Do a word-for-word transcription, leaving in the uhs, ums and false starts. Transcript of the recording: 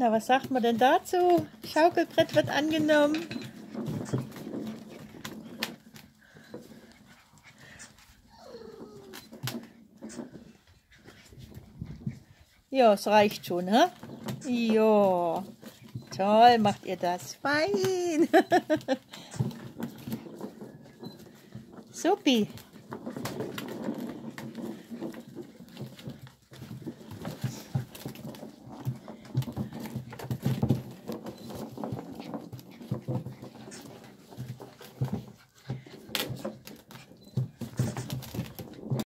Na, was sagt man denn dazu? Schaukelbrett wird angenommen. Ja, es reicht schon, hä? Ja, toll macht ihr das. Fein. Supi.